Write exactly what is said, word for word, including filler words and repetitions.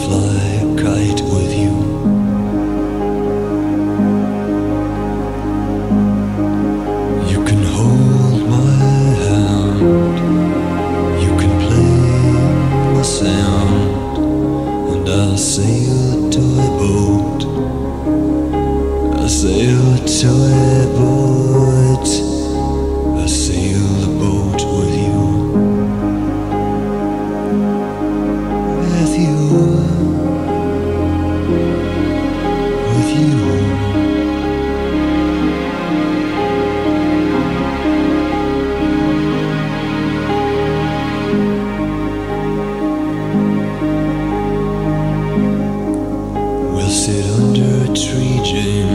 fly a kite with you. You can hold my hand, you can play the sound, and I'll sail a toy boat, I'll sail a toy boat, I'll sail the boat with you. With you, with you. We'll sit under a tree, Jane,